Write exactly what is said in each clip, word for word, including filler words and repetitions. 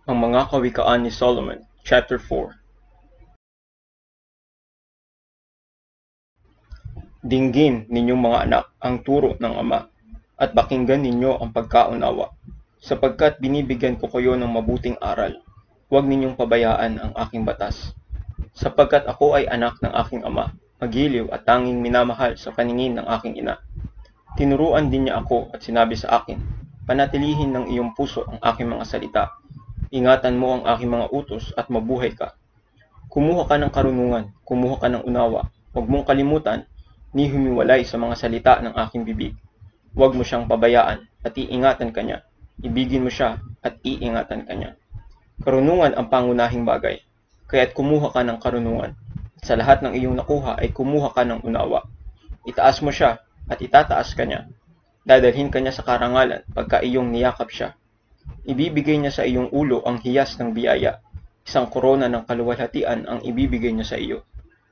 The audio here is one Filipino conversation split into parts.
Ang mga kawikaan ni Solomon, Chapter four. Dinggin ninyong mga anak ang turo ng Ama, at pakinggan ninyo ang pagkaunawa, sapagkat binibigyan ko kayo ng mabuting aral. Huwag ninyong pabayaan ang aking batas. Sapagkat ako ay anak ng aking ama, magiliw at tanging minamahal sa paningin ng aking ina. Tinuruan din niya ako at sinabi sa akin, panatilihin ng iyong puso ang aking mga salita. Ingatan mo ang aking mga utos at mabuhay ka. Kumuha ka ng karunungan, kumuha ka ng unawa. Huwag mong kalimutan, ni humiwalay sa mga salita ng aking bibig. Huwag mo siyang pabayaan at iingatan ka niya. Ibigin mo siya at iingatan ka niya. Karunungan ang pangunahing bagay, kaya't kumuha ka ng karunungan. At sa lahat ng iyong nakuha ay kumuha ka ng unawa. Itaas mo siya at itataas ka niya. Dadalhin ka niya sa karangalan pagka iyong niyakap siya. Ibibigay niya sa iyong ulo ang hiyas ng biyaya. Isang korona ng kaluwalhatian ang ibibigay niya sa iyo.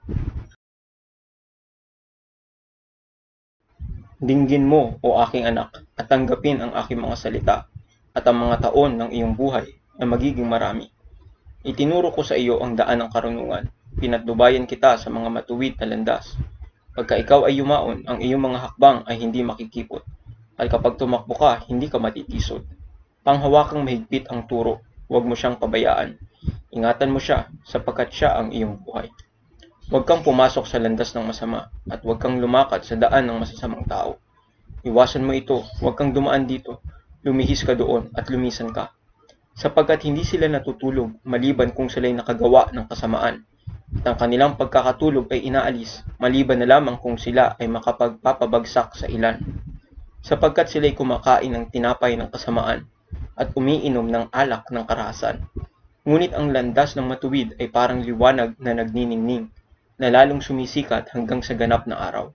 Dinggin mo, o aking anak, at tanggapin ang aking mga salita, at ang mga taon ng iyong buhay na magiging marami. Itinuro ko sa iyo ang daan ng karunungan, pinatnubayan kita sa mga matuwid na landas. Pagka ikaw ay yumaon, ang iyong mga hakbang ay hindi makikipot, at kapag tumakbo ka, hindi ka matitisod. Panghawakang mahigpit ang turo, huwag mo siyang pabayaan. Ingatan mo siya, sapagkat siya ang iyong buhay. Huwag kang pumasok sa landas ng masama, at huwag kang lumakad sa daan ng masasamang tao. Iwasan mo ito, huwag kang dumaan dito, lumihis ka doon at lumisan ka. Sapagkat hindi sila natutulog maliban kung sila'y nakagawa ng kasamaan, at ang kanilang pagkakatulog ay inaalis, maliban na lamang kung sila ay makapagpapabagsak sa ilan. Sapagkat sila'y kumakain ng tinapay ng kasamaan, at umiinom ng alak ng karahasan. Ngunit ang landas ng matuwid ay parang liwanag na nagniningning, na lalong sumisikat hanggang sa ganap na araw.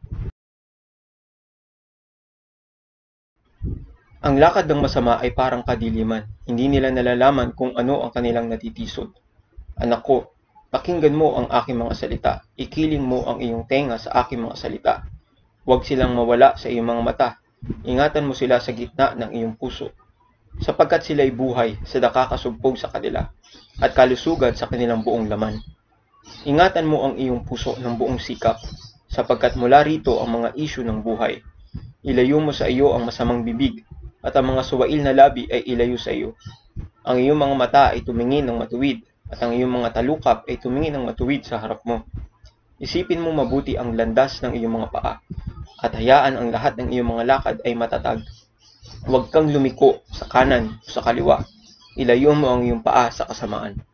Ang lakad ng masama ay parang kadiliman, hindi nila nalalaman kung ano ang kanilang natitisod. Anak ko, pakinggan mo ang aking mga salita, ikiling mo ang iyong tenga sa aking mga salita. Huwag silang mawala sa iyong mga mata, ingatan mo sila sa gitna ng iyong puso, sapagkat sila'y buhay sa nakakasugpog sa kanila, at kalusugan sa kanilang buong laman. Ingatan mo ang iyong puso ng buong sikap, sapagkat mula rito ang mga isyu ng buhay. Ilayo mo sa iyo ang masamang bibig, at ang mga suwail na labi ay ilayo sa iyo. Ang iyong mga mata ay tumingin ng matuwid, at ang iyong mga talukap ay tumingin ng matuwid sa harap mo. Isipin mo mabuti ang landas ng iyong mga paa, at hayaan ang lahat ng iyong mga lakad ay matatag. Huwag kang lumiko sa kanan o sa kaliwa, ilayo mo ang iyong paa sa kasamaan.